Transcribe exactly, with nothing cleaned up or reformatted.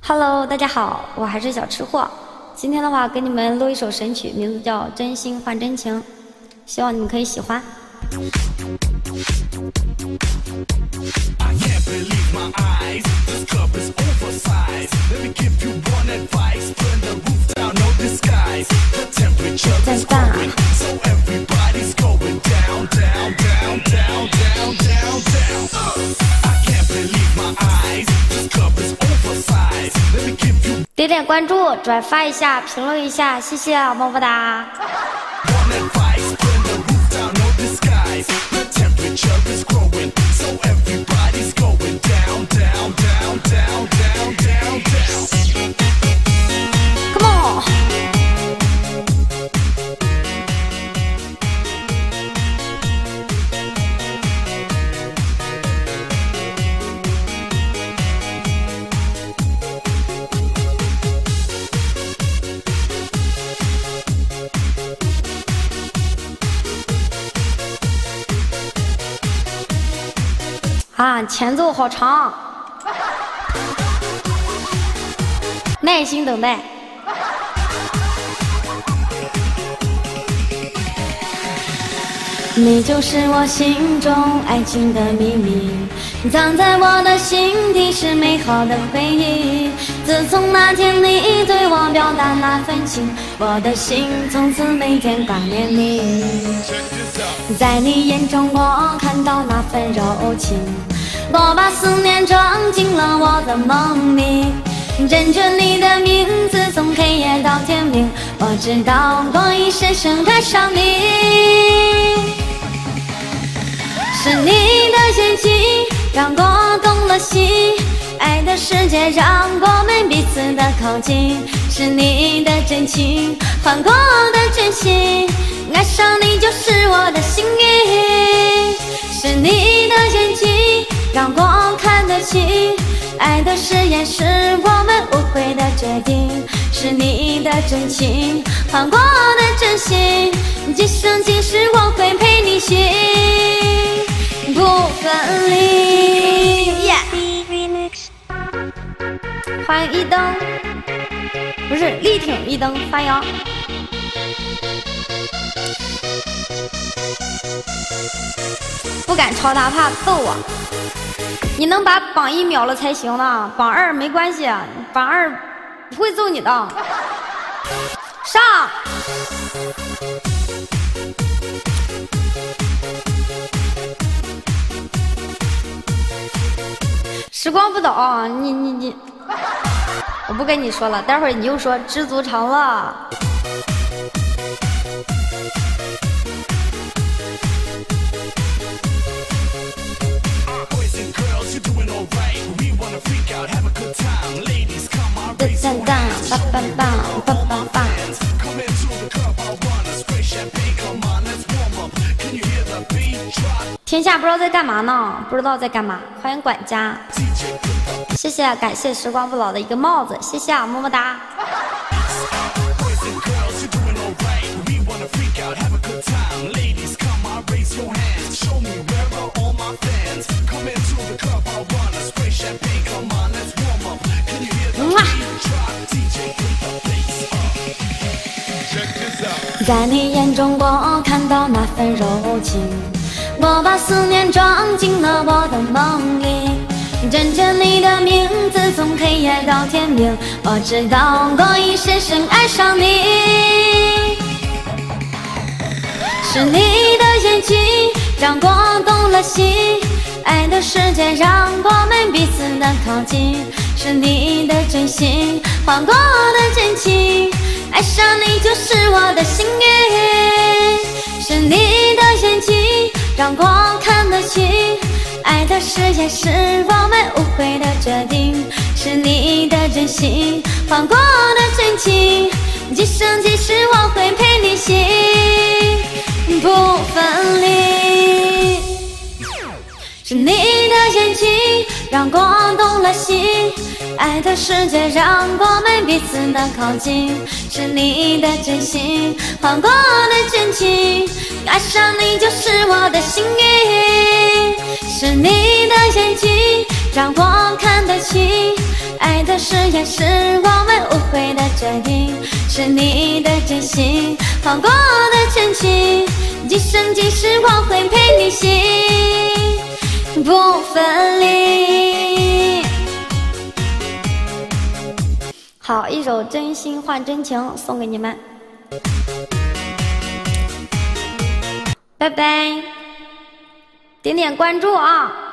Hello， 大家好，我还是小吃货。今天的话，给你们录一首神曲，名字叫《真心换真情》，希望你们可以喜欢。赞赞。点点关注，转发一下，评论一下，谢谢，么么哒。Come on。啊，前奏好长，耐心等待。你就是我心中爱情的秘密，藏在我的心底是美好的回忆。自从那天你对我表达那份情，我的心从此每天挂念你。在你眼中我看到那份柔情，我把思念装进了我的梦里，认着你的名字从黑夜到天明，我知道我已深深爱上你。是你的眼睛让我动了心，爱的世界让我们彼此的靠近，是你的真情换过的真心，爱上你就是我的幸运。是你的眼睛让我看得清，爱的誓言是我们无悔的决定，是你的真情换过的真心，今生今世我会陪你行，不分离。欢迎一灯，不是力挺一灯发扬。不敢超他，怕揍我。你能把榜一秒了才行呢，榜二没关系，榜二不会揍你的。上。时光不倒，你你你，我不跟你说了，待会儿你又说知足常乐。赞赞棒棒棒棒棒棒！天下不知道在干嘛呢？不知道在干嘛？欢迎管家，谢谢，感谢时光不老的一个帽子，谢谢啊，么么哒。在你眼中我看到那份柔情，我把思念装进了我的梦里，认着你的名字从黑夜到天明，我知道我已深深爱上你。是你的眼睛让我动了心，爱的世界让我们彼此的靠近，是你的真心换过的真情，爱上你就是我的幸运。是你的眼睛让我看得清，爱的誓言是我们无悔的决定，是你的真心换过的真情，今生今世我会陪你行，不分离。是你的眼睛让我动了心，爱的世界让我们彼此的靠近，是你的真心换过的真情，爱上你就是我的幸运。是你的眼睛让我看得清，爱爱的誓言是我们无悔的决定，是你的真心换过的真情，今生今世我会陪你行，不分离。好，一首真心换真情送给你们，拜拜，点点关注啊。